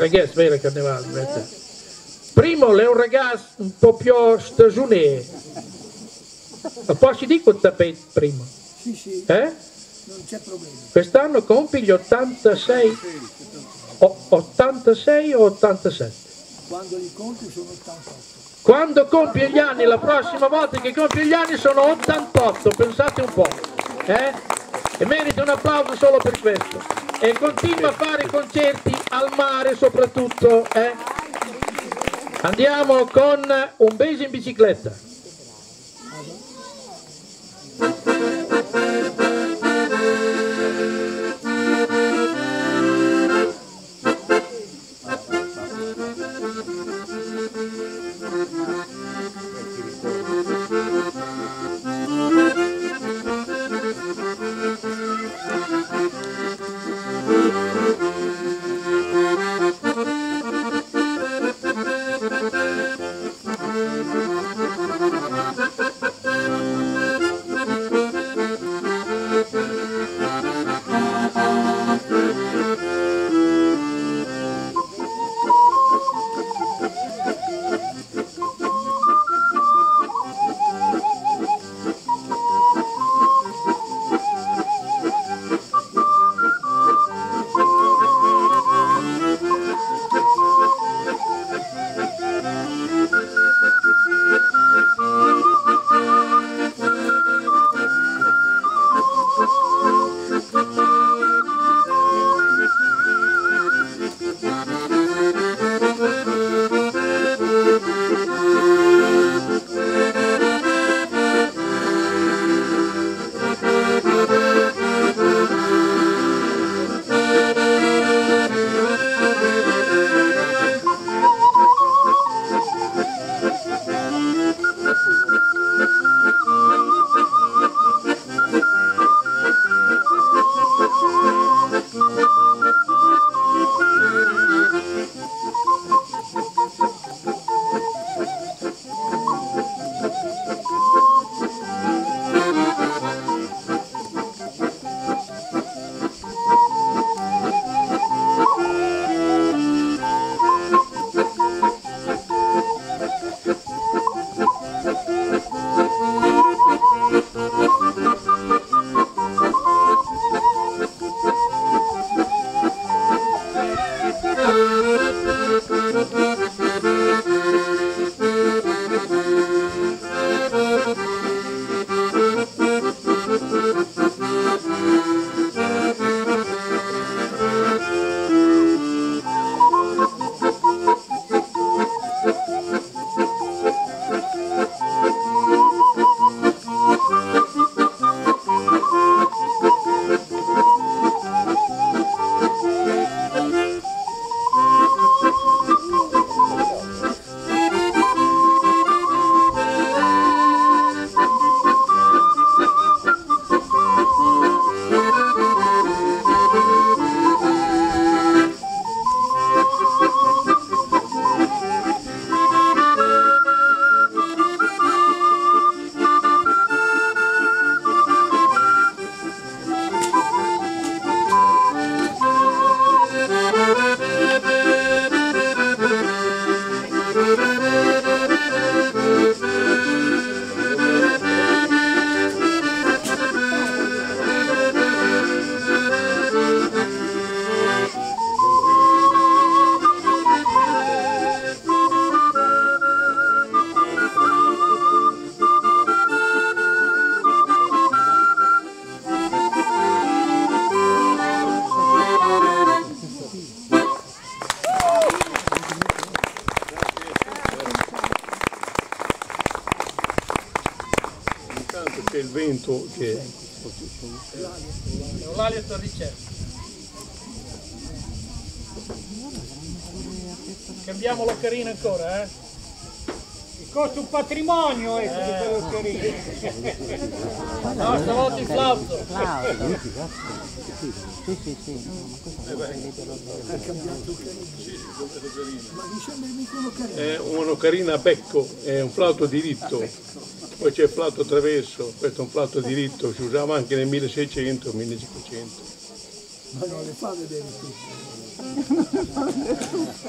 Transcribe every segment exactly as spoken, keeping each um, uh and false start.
ragazzi, vero carnevale. Primo è un ragazzo un po' più stagionale. Ma posso dire quel tappeto prima? Sì, sì. Eh? Non c'è problema. Quest'anno compi gli ottantasei, o, ottantasei o ottantasette? Quando li conti sono ottantotto. Quando compie gli anni, la prossima volta che compie gli anni sono ottantotto, pensate un po'. Eh? E merita un applauso solo per questo. E continua a fare concerti al mare soprattutto. Eh? Andiamo con un beso in bicicletta. C'è il vento che... L'Eulalia Torricelli. Cambiamo l'occarina ancora, eh? Mi costa un patrimonio, ecco, Eh. di quell'occhiolino. No, stavolta il flauto. Flauto? Sì, sì, sì. No, ma questo non Ha cambiato l'occhiolino. Ma mi sembra mica un'occhiolino. È un'ocarina a becco, è un flauto diritto. Poi c'è il flauto traverso, questo è un flauto diritto, si usava anche nel milleseicento millecinquecento. Ma non le fa vedere tutto.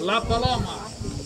La Paloma.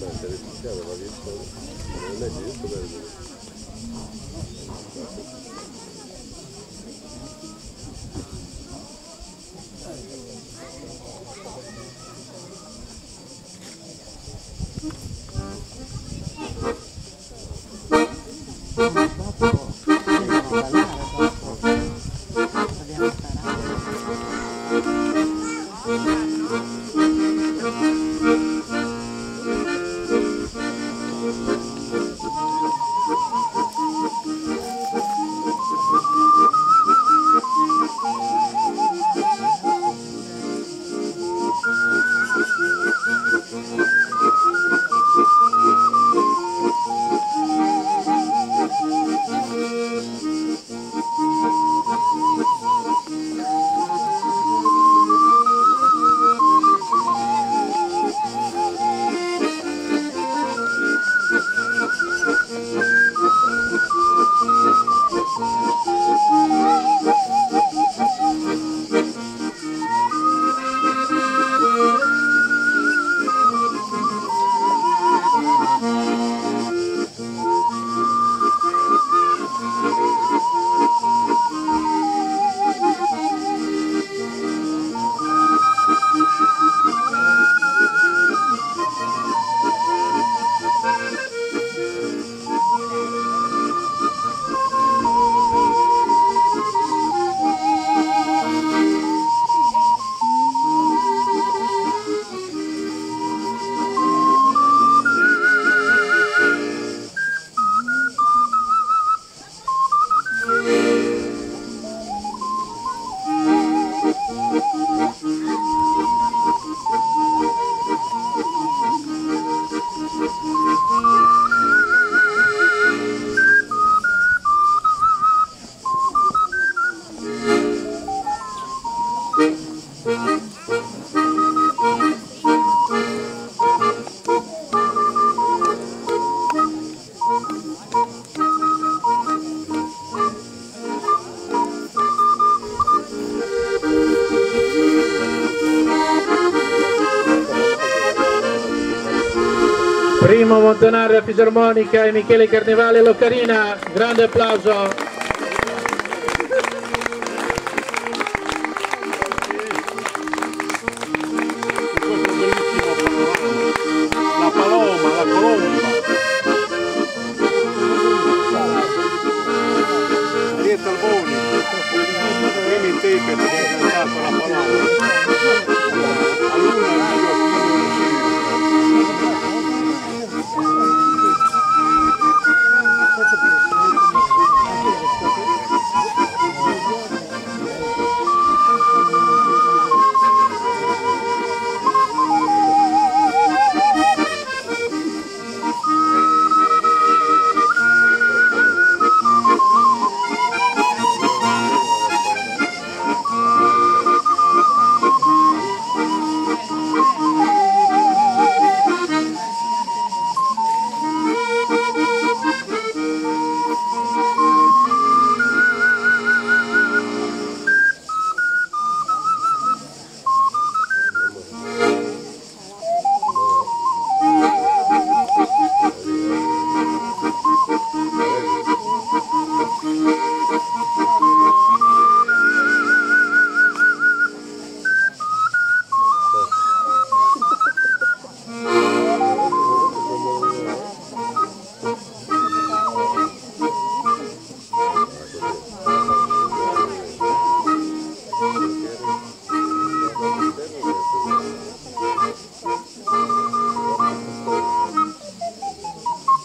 Primo Montanari Fisarmonica e Michele Carnevale all'Ocarina, grande applauso. La paloma, la colomba. Dietro al Boni, prima in tepe perché ha cantato la paloma.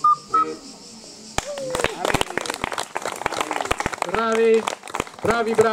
Bravi, bravi, bravi.